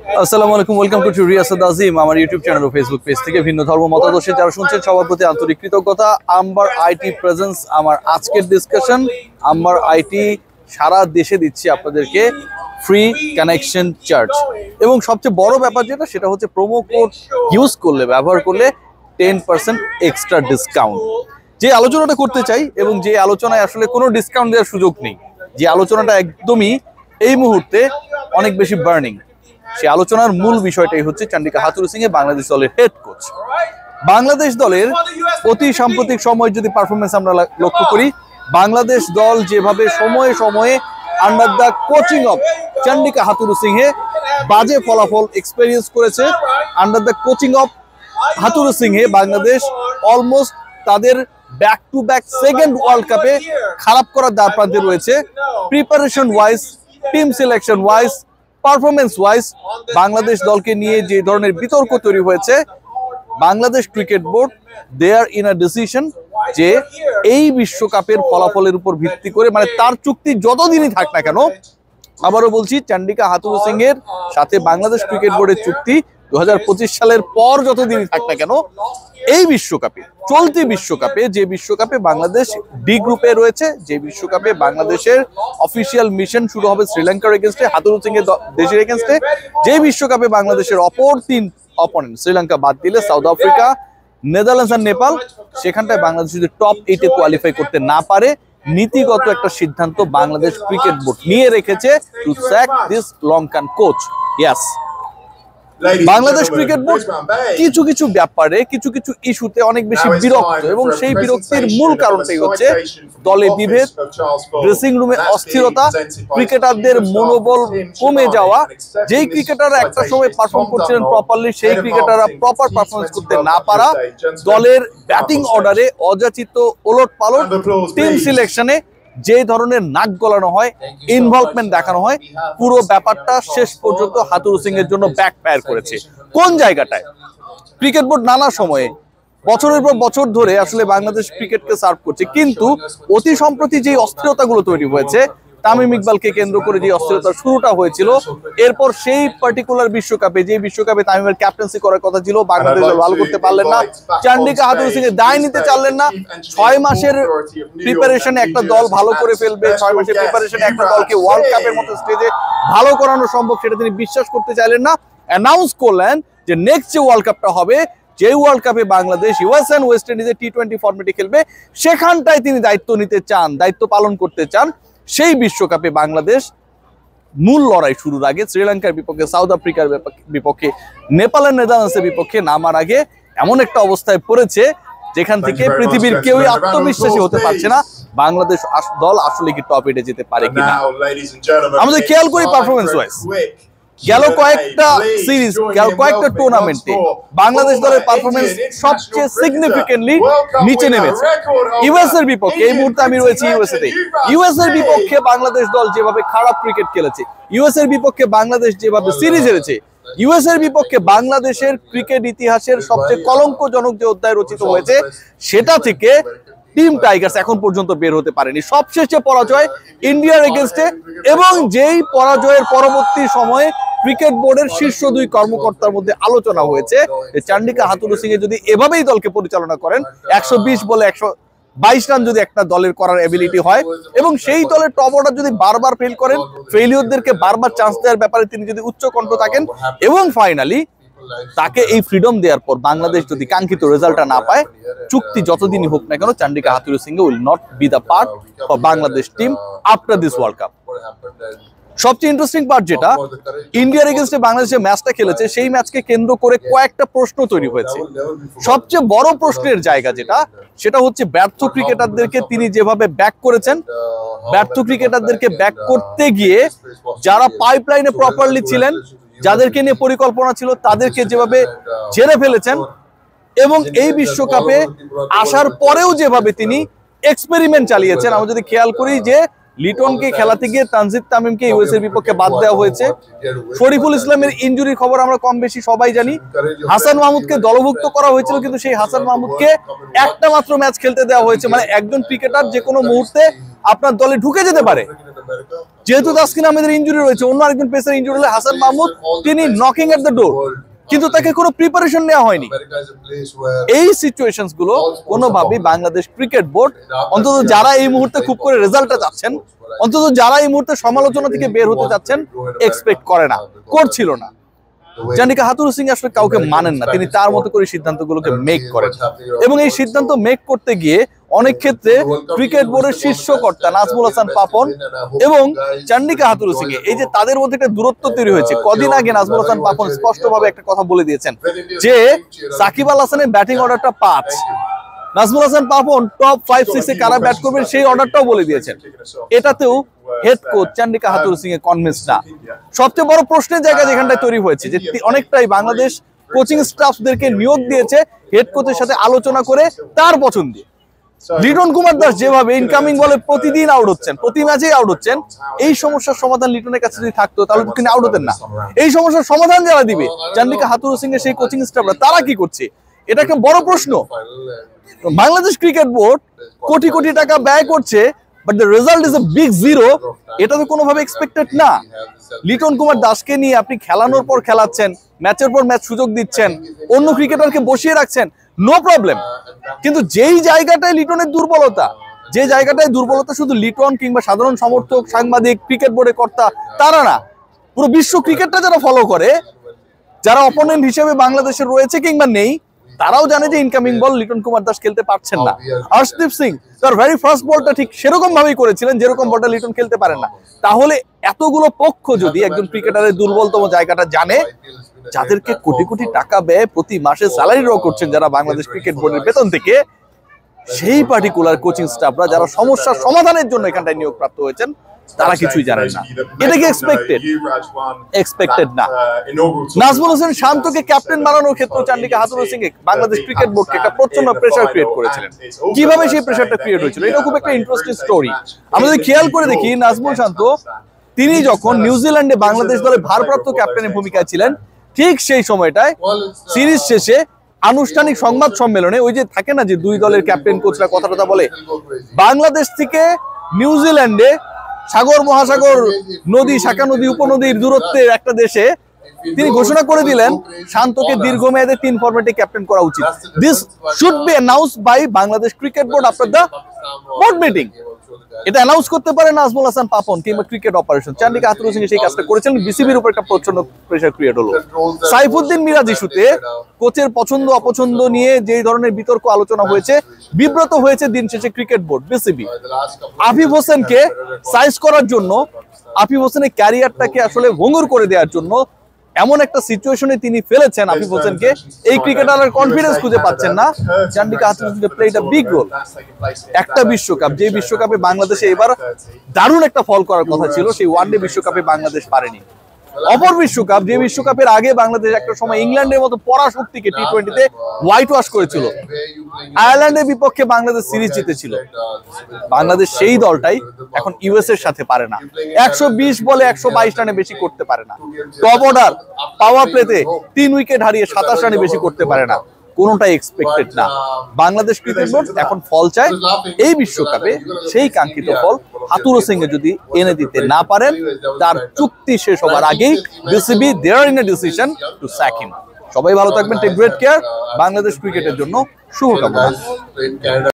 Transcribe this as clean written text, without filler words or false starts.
আসসালামু আলাইকুম, welcome to Riasad Azim. আমার ইউটিউব চ্যানেল ও ফেসবুক পেজ থেকে ভিন্ন ধর্ম মতাদর্শে যারা শুনছেন সবার প্রতি আন্তরিক কৃতজ্ঞতা। আম্বার আইটি প্রেজেন্স আমার আজকের ডিসকাশন। আম্বার আইটি সারা দেশে দিচ্ছে আপনাদেরকে ফ্রি কানেকশন চার্জ, এবং সবচেয়ে বড় ব্যাপার যেটা সেটা হচ্ছে প্রোমো কোড ইউজ করলে, ব্যবহার করলে 10% এক্সট্রা ডিসকাউন্ট। যে আলোচনাটা করতে চাই এবং যে আলোচনায় আসলে কোনো ডিসকাউন্ট দেওয়ার সুযোগ নেই, যে আলোচনাটা একদমই এই মুহূর্তে অনেক বেশি বার্নিং, সেই আলোচনার মূল বিষয়টাই হচ্ছে চন্ডিকা হাথুরু সিং এ বাংলাদেশ দলের হেড কোচ। বাংলাদেশ দলের অতি সাম্প্রতিক সময় যদি পারফরমেন্স আমরা লক্ষ্য করি, বাংলাদেশ দল যেভাবে সময়ে সময়ে under the coaching of Chandika Hathurusingha এ বাজে ফলাফল এক্সপেরিয়েন্স করেছে, under the coaching of Hathurusingha এ বাংলাদেশ অলমোস্ট তাদের back to back second world কাপে খারাপ করার দ্বার প্রান্তে রয়েছে। Preparation wise, team selection wise, performance wise Bangladesh দলকে নিয়ে যে ধরনের বিতর্ক তৈরি হয়েছে, Bangladesh cricket board they are in a decision যে এই বিশ্বকাপের ফলাফলের উপর ভিত্তি করে, মানে তার চুক্তি যতদিনই থাক না কেন, আবারও বলছি চন্ডিকা হাথুরু সিং এর সাথে বাংলাদেশ ক্রিকেট বোর্ডের চুক্তি 2025 সালের পর যতদিনই থাক না কেন, এই বিশ্বকাপে, চলতি বিশ্বকাপে, যে বিশ্বকাপে বাংলাদেশ ডি গ্রুপে রয়েছে, যে বিশ্বকাপে বাংলাদেশের অফিসিয়াল মিশন শুরু হবে শ্রীলঙ্কার এগেনস্টে, হাথুরু সিং এর দেশের এগেনস্টে, যে বিশ্বকাপে বাংলাদেশের অপর 3 অপোনেন্ট শ্রীলঙ্কা বাদ দিলে সাউথ আফ্রিকা, নেদারল্যান্ডস আর নেপাল, সেখানটায় বাংলাদেশ যদি টপ 8-এ কোয়ালিফাই করতে না পারে, নীতিগত একটা সিদ্ধান্ত বাংলাদেশ ক্রিকেট বোর্ড নিয়ে রেখেছে to sack this Lankan coach. Yes, Bangladesh cricket board কিছু কিছু ব্যাপারে, কিছু কিছু ইস্যুতে অনেক বেশি বিরক্ত, এবং সেই বিরক্তির মূল কারণটাই হচ্ছে দলে বিভেদ, ড্রেসিং রুমে অস্থিরতা, ক্রিকেটারদের মনোবল কমে যাওয়া। যেই ক্রিকেটাররা একটা সময় পারফর্ম করছিলেন প্রপারলি, সেই ক্রিকেটাররা প্রপার পারফরমেন্স করতে না পারা, দলের ব্যাটিং অর্ডারে অযাচিত ওলট পালট, টিম সিলেকশনে যে ধরনের নাক গলানো হয়, ইনভলভমেন্ট দেখানো হয়, পুরো ব্যাপারটা শেষ পর্যন্ত হাথুরু সিং এর জন্য ব্যাকফায়ার করেছে। কোন জায়গাটায় ক্রিকেট বোর্ড নানা সময়ে বছরের পর বছর ধরে আসলে বাংলাদেশ ক্রিকেটকে সার্ভ করছে, কিন্তু অতি সম্প্রতি যে অস্থিরতাগুলো তৈরি হয়েছে, তামিম ইকবালকে কেন্দ্র করে যে অস্থিরতার শুরুটা হয়েছিল, এরপর সেই পার্টিকুলার বিশ্বকাপে, যে বিশ্বকাপে তামিমের ক্যাপ্টেন্সি করার কথা ছিল, বাংলাদেশ ভালো করতে পারলেন না, চন্ডিকা হাথুরু সিং এর দায় নিতে চাইলেন না। 6 মাসের প্রিপারেশনে একটা দল ভালো করে ফেলবে, 6 মাসের প্রিপারেশনে একটা দলকে ওয়ার্ল্ড কাপের মতো স্টেজে ভালো করানো সম্ভব, সেটা তিনি বিশ্বাস করতে চাইলেন না। অ্যানাউন্স করলেন যে নেক্সট যে ওয়ার্ল্ড কাপটা হবে, যে ওয়ার্ল্ড কাপে বাংলাদেশ ইউএস এন্ড ওয়েস্ট ইন্ডিজে টি20 ফরম্যাটে খেলবে, সেখানটায় তিনি দায়িত্ব নিতে চান, দায়িত্ব পালন করতে চান। সেই বিশ্বকাপে বাংলাদেশ মূল লড়াই শুরুর আগে শ্রীলঙ্কার বিপক্ষে, সাউথ আফ্রিকার বিপক্ষে, নেপালের নেদারল্যান্ডসের বিপক্ষে নামার আগে এমন একটা অবস্থায় পড়েছে যেখান থেকে পৃথিবীর কেউই আত্মবিশ্বাসী হতে পারছে না বাংলাদেশ দল আসলে কি টপ 8-এ যেতে পারে কিনা। আমাদের খেয়াল করি পারফরমেন্স ওয়াইজ, গেল কয়েকটা সিরিজ, গেল কয়েকটা টুর্নামেন্টে বাংলাদেশ দলের পারফরমেন্স সবচেয়ে সিগনিফিকেন্টলি নিচে নেমেছে। ইউএস এর বিপক্ষে, এই মুহূর্তে আমি রয়েছি ইউএসএ তে, ইউএস এর বিপক্ষে বাংলাদেশ দল যেভাবে খারাপ ক্রিকেট খেলেছে, ইউএস এর বিপক্ষে বাংলাদেশ যেভাবে সিরিজ হেরেছে, ইউএস এর বিপক্ষে বাংলাদেশের ক্রিকেট ইতিহাসের সবচেয়ে কলঙ্কজনক যে অধ্যায় রচিত হয়েছে, সেটা থেকে টিম টাইগার্স এখন পর্যন্ত বের হতে পারেনি। সবশেষে পরাজয় ইন্ডিয়ার এগেনস্টে, এবং যেই পরাজয়ের পরবর্তী সময়ে ক্রিকেট বোর্ডের শীর্ষ 2 কর্মকর্তার মধ্যে আলোচনা হয়েছে যে চন্ডিকা হাথুরু সিং এ যদি এভাবেই দলকে পরিচালনা করেন, 120 বলে 122 রান যদি একটা দলের করার এবিলিটি হয়, এবং সেই দলের টপ অর্ডার যদি বারবার ফেল করেন, ফেলিওরদেরকে বারবার চান্স দেওয়ার ব্যাপারে তিনি যদি উচ্চকণ্ঠ থাকেন, এবং ফাইনালি তাকে এই ফ্রিডম দেওয়ার পর বাংলাদেশ যদি কাঙ্ক্ষিত রেজাল্টটা না পায়, চুক্তি যতদিনই হোক না কেন, Chandika Hathurusingha will not be the part for Bangladesh team after this world cup. সবচেয়ে ইন্টারেস্টিং পার্ট যেটা, ইন্ডিয়ার এগেনস্টে বাংলাদেশের ম্যাচটা খেলেছে, সেই ম্যাচকে কেন্দ্র করে কয়েকটা প্রশ্ন তৈরি হয়েছে। সবচেয়ে বড় প্রশ্নের জায়গা যেটা, সেটা হচ্ছে ব্যর্থ ক্রিকেটারদেরকে তিনি যেভাবে ব্যাক করেছেন, ব্যর্থ ক্রিকেটারদেরকে ব্যাক করতে গিয়ে যারা পাইপলাইনে প্রপারলি ছিলেন, যাদেরকে নিয়ে পরিকল্পনা ছিল, তাদেরকে যেভাবে ঝেড়ে ফেলেছেন, এবং এই বিশ্বকাপে আসার পরেও যেভাবে তিনি এক্সপেরিমেন্ট চালিয়েছেন। আমরা যদি খেয়াল করি যে লিটনকে খেলাতে গিয়ে তানজিদ তামিমকে ইউএস এর বিপক্ষে বাদ দেওয়া হয়েছে, শরীফুল ইসলামের ইনজুরির খবর আমরা কম বেশি সবাই জানি, হাসান মাহমুদকে দলভুক্ত করা হয়েছিল, কিন্তু সেই হাসান মাহমুদকে একটা মাত্র ম্যাচ খেলতে দেওয়া হয়েছে। মানে একজন ক্রিকেটার যে কোনো মুহূর্তে আপনার দলে ঢুকে যেতে পারে। যেহেতু তাসকিন আহমেদের ইনজুরি রয়েছে, অন্য আরেকজন পেসার ইনজুরি হলে হাসান মাহমুদ, তিনি নকিং এট দ্য ডোর, কিন্তু তাকে কোনো প্রিপারেশন নেওয়া হয়নি। এই সিচুয়েশনস গুলো কোনোভাবেই বাংলাদেশ ক্রিকেট বোর্ড, অন্তত যারা এই মুহূর্তে খুব করে রেজাল্টটা চাচ্ছেন, অন্তত যারা এই মুহূর্তে সমালোচনা থেকে বের হতে চাচ্ছেন, এক্সপেক্ট করে না, করছিল না। চান্ডিকা হাথুরুসিংহে সিং আসলে কাউকে মানেন না, তিনি তার মতো করে সিদ্ধান্তগুলোকে মেক করেন, এবং এই সিদ্ধান্ত মেক করতে গিয়ে অনেক ক্ষেত্রে ক্রিকেট বোর্ডের শীর্ষকর্তা নাজমুল হাসান পাপন এবং চান্ডিকা হাথুরুসিংহে, এই যে তাদের মধ্যে একটা দূরত্ব তৈরি হয়েছে। কদিন আগে নাজমুল হাসান পাপন স্পষ্টভাবে একটা কথা বলে দিয়েছেন যে সাকিব আল হাসানের ব্যাটিং অর্ডারটা 5, নাজমুল হাসান পাপন টপ 5-6 এ কারা ব্যাট করবেন সেই অর্ডারটাও বলে দিয়েছেন। এটাতেও head coach Chandika Hathurusinghe convince না। সবচেয়ে বড় প্রশ্নের জায়গা যেখানটায় তৈরি হয়েছে যে অনেকটাই বাংলাদেশ কোচিং স্টাফদেরকে নিয়োগ দিয়েছে হেড কোচের সাথে আলোচনা করে তার পছন্দে। লিটন কুমার দাস যেভাবে ইনকামিং বলে প্রতিদিন আউট হচ্ছেন, প্রতি ম্যাচেই আউট হচ্ছেন, এই সমস্যার সমাধান লিটনের কাছে যদি থাকতো তাহলে তিনি আউট হতেন না। এই সমস্যার সমাধান যারা দিবে চান্ডিকা হাথুরুসিংহে সেই কোচিং স্টাফরা, তারা কি করছে? এটা একটা বড় প্রশ্ন। বাংলাদেশ ক্রিকেট বোর্ড কোটি কোটি টাকা ব্যয় করছে, but the result is a big zero. এটা তো কোনোভাবে এক্সপেক্টেড না। লিটন কুমার দাসকে নিয়ে আপনি খেলানোর পর খেলাচ্ছেন, ম্যাচের পর ম্যাচ সুযোগ দিচ্ছেন, অন্য ক্রিকেটারকে বসিয়ে রাখছেন, নো প্রবলেম। কিন্তু যেই জায়গাটায় লিটনের দুর্বলতা, যে জায়গাটায় দুর্বলতা শুধু লিটন কিংবা সাধারণ সমর্থক, সাংবাদিক, ক্রিকেট বোর্ডের কর্তা, তারা না, পুরো বিশ্ব ক্রিকেটটা যারা ফলো করে, যারা অপোনেন্ট হিসেবে বাংলাদেশের রয়েছে কিংবা নেই, তারাও জানে যে ইনকামিং বল লিটন কুমার দাস খেলতে পারছেন না। আর্শদীপ সিং তার ভেরি ফার্স্ট বলটা ঠিক সেরকম ভাবেই করেছিলেন যেরকম বলটা লিটন খেলতে পারেন না। তাহলে এতগুলো পক্ষ যদি একজন ক্রিকেটারের দুর্বলতম জায়গাটা জানে, যাদেরকে কোটি কোটি টাকা ব্যয় প্রতি মাসে স্যালারি ড্র করছেন যারা বাংলাদেশ ক্রিকেট বোর্ডের বেতন থেকে, সেই পার্টিকুলার কোচিং স্টাফরা যারা সমস্যার সমাধানের জন্য এখানটায় নিয়োগ প্রাপ্ত হয়েছেন, তারা কিছুই জানেন না। এটা কি এক্সপেক্টেড না। নাজমুল হোসেন শান্তকে ক্যাপ্টেন বানানোর ক্ষেত্রে চান্ডিকা হাথুরুসিংহে বাংলাদেশ ক্রিকেট বোর্ডকে একটা প্রচন্ড প্রেসার ক্রিয়েট করেছিলেন। কিভাবে সেই প্রেসারটা ক্রিয়েট হয়েছিল, এটা খুব একটা ইন্টারেস্টিং স্টোরি। আমরা যদি খেয়াল করে দেখি, নাজমুল শান্ত তিনি যখন নিউজিল্যান্ডে বাংলাদেশ দলের ভারপ্রাপ্ত ক্যাপ্টেনের ভূমিকায় ছিলেন, ঠিক সেই সময়টায় সিরিজ শেষে আনুষ্ঠানিক সংবাদ সম্মেলনে ওই যে থাকে না যে দুই দলের ক্যাপ্টেন কোচরা কথা বলে, বাংলাদেশ থেকে নিউজিল্যান্ডে সাগর মহাসাগর নদী, শাখা নদী, উপনদীর দূরত্বের একটা দেশে তিনি ঘোষণা করে দিলেন শান্তকে দীর্ঘমেয়াদে 3 ফরম্যাটে ক্যাপ্টেন করা উচিত। This should be announced by Bangladesh cricket board after the board meeting. এটা অ্যানাউন্স করতে পারে নাজমুল হাসান পাপন কিংবা ক্রিকেট অপারেশন। চান্ডিকা হাথুরুসিংহে সেই কাজটা করেছিলেন, বিসিবির উপর একটা প্রচন্ড প্রেসার ক্রিয়েট হলো। সাইফুদ্দিন মিরাজ ইস্যুতে কোচের পছন্দ অপছন্দ নিয়ে যে ধরনের বিতর্ক আলোচনা হয়েছে, বিব্রত হয়েছে দিন শেষে ক্রিকেট বোর্ড, বিসিবি। আফিফ হোসেনকে সাইজ করার জন্য, আফিফ হোসেনের ক্যারিয়ারটাকে আসলে ভঙ্গুর করে দেওয়ার জন্য এমন একটা সিচুয়েশনে তিনি ফেলেছেন আফিফ হোসেনকে, এই ক্রিকেটারের কনফিডেন্স খুঁজে পাচ্ছেন না। Chandika Hathurusinghe played a big role. একটা বিশ্বকাপ, যে বিশ্বকাপে বাংলাদেশে এবার দারুণ একটা ফল করার কথা ছিল, সেই ওয়ানডে বিশ্বকাপে বাংলাদেশ পারেনি। অপর বিশ্বকাপ, যে বিশ্বকাপের আগে বাংলাদেশ একটা সময় ইংল্যান্ডের মতো পরাশক্তিকে টি20-তে হোয়াইট ওয়াশ করেছিল, আয়ারল্যান্ডের বিপক্ষে বাংলাদেশ সিরিজ জিতেছিল। বাংলাদেশ সেই দলটাই এখন ইউএস এর সাথে পারে না, 120 বলে 122 রানে বেশি করতে পারে না। টপ অর্ডার পাওয়ার প্লেতে 3 উইকেট হারিয়ে 27 রানে বেশি করতে পারে না। কোনোটাই এক্সপেক্টেড না। বাংলাদেশ ক্রিকেট বোর্ড এখন ফল চায়, এই বিশ্বকাপে সেই কাঙ্ক্ষিত ফল হাথুরুসিংহে যদি এনে দিতে না পারেন, তার চুক্তি শেষ হবার আগেই BCB they are in a decision to sack him. সবাই ভালো থাকবেন, টেক গ্রেট কেয়ার। বাংলাদেশ ক্রিকেটের জন্য শুভকামনা।